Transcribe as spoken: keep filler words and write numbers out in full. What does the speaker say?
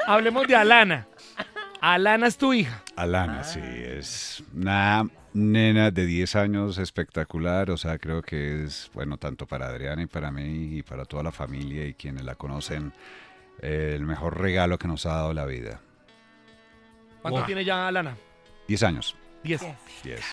Hablemos de Alana. Alana es tu hija. Alana, sí, es una nena de diez años espectacular, o sea, creo que es, bueno, tanto para Adriana y para mí y para toda la familia y quienes la conocen, eh, el mejor regalo que nos ha dado la vida. ¿Cuánto Wow. tiene ya Alana? Diez años. Diez. Diez.